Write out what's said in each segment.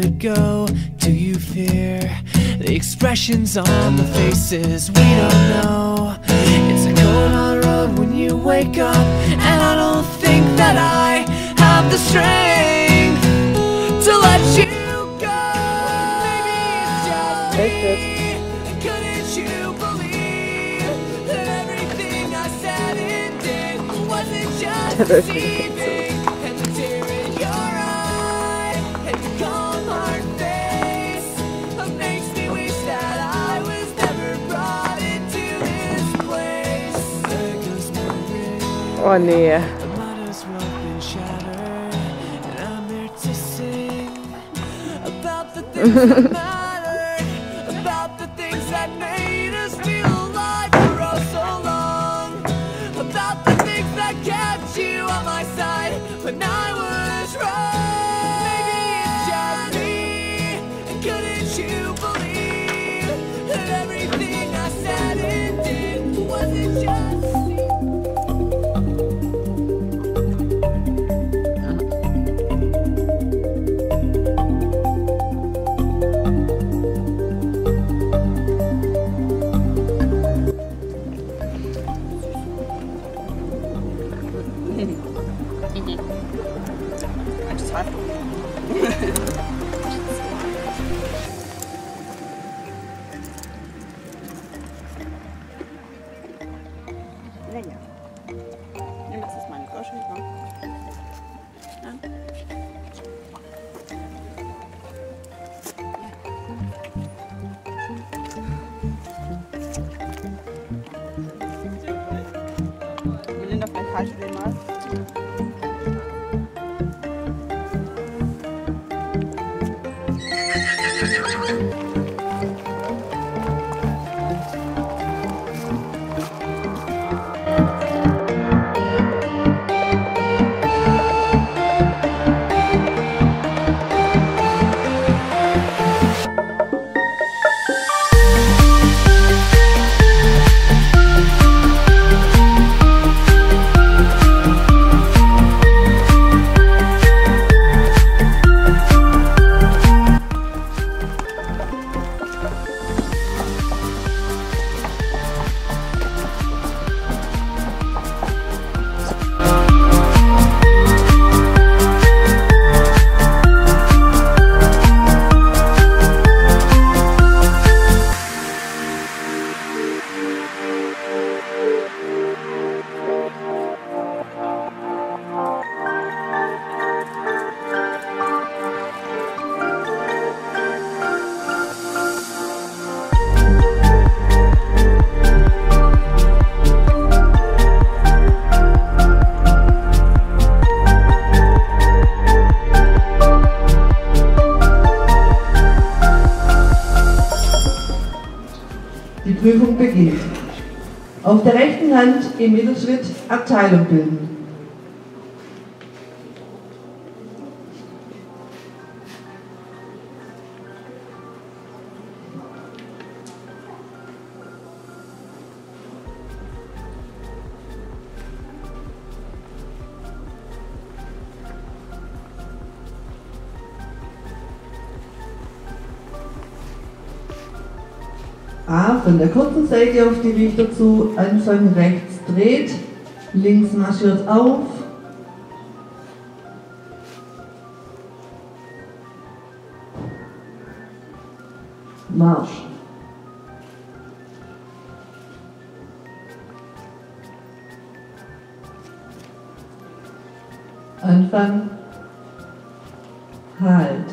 could go? Do you fear the expressions on the faces? We don't know. It's a cold hard road when you wake up, and I don't think that I have the strength to let you go. Maybe it's just me. Couldn't you believe that everything I said and did wasn't just deceiving? And the tear in your eye and your calm hard face makes me wish that I was never brought into this place. Oh nee. The motto's rough and shattered, and I'm here to sing about the things that mattered, about the things that made us feel alive for oh so long, about the things that kept you on my side when I was wrong. Maybe it's just me, and couldn't you believe that everything I said and did wasn't just länger. Nimm das ist meine Flasche. Melinda, vielleicht halten wir mal. Die Prüfung beginnt. Auf der rechten Hand im Mittelschritt Abteilung bilden. A von der kurzen Seite auf die Richter zu, Anfang rechts dreht, links marschiert auf, Marsch. Anfang, Halt.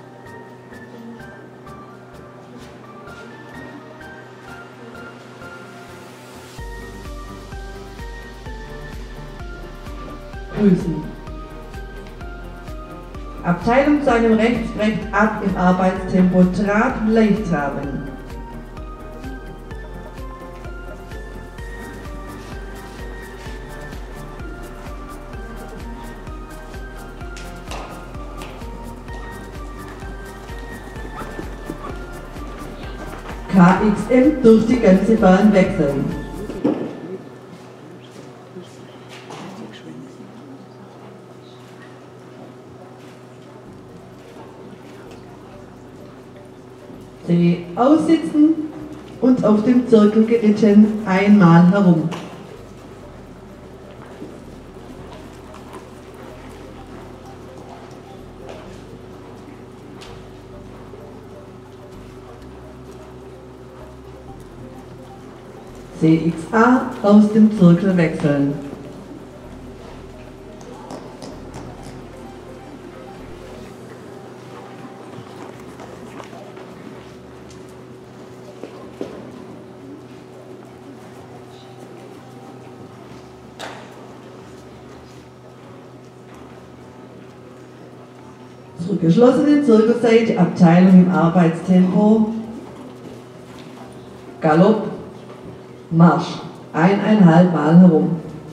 Grüßen. Abteilung zu einem Rechtsbrett ab im Arbeitstempo Trab leicht haben. KXM durch die ganze Bahn wechseln. C. Aussitzen und auf dem Zirkel geritten einmal herum. CXA aus dem Zirkel wechseln. Zur geschlossenen Zirkelseite Abteilung im Arbeitstempo, Galopp, Marsch, 1,5 Mal herum.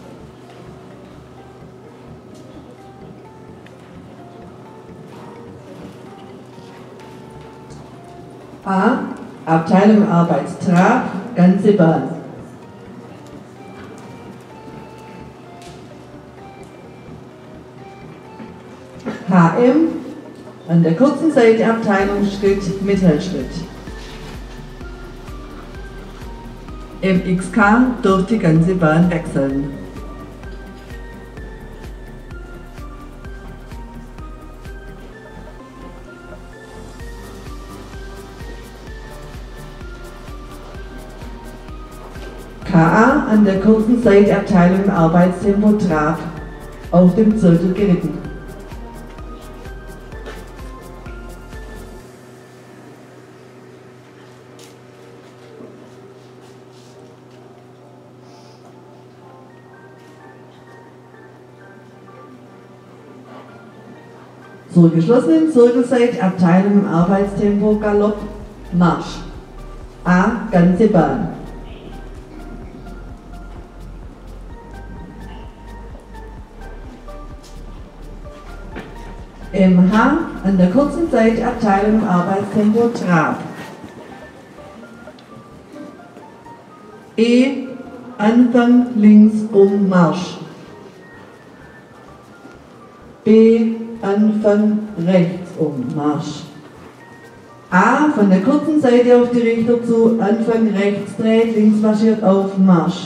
A. Abteilung Arbeitstrab, ganze Bahn. HM, an der kurzen Seite Abteilung Schritt, Mittelschritt. MXK durch die ganze Bahn wechseln. KA an der kurzen Seite Abteilung im Arbeitstempo Trab, auf dem Zirkel geritten. Zur geschlossenen Zirkelseite Abteilung im Arbeitstempo Galopp, Marsch. A. Ganze Bahn. MH an der kurzen Seite Abteilung im Arbeitstempo Trab. E. Anfang links um Marsch. B. Anfang rechts um Marsch. A. Von der kurzen Seite auf die Richter zu, Anfang rechts dreht, links marschiert auf Marsch.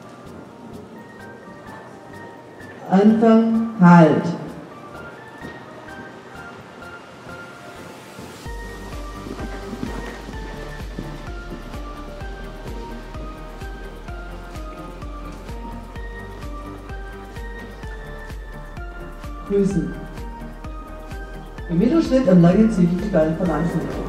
Anfang Halt. Grüßen. Im Mittelschritt am langen Zügel die Bahn verlassen.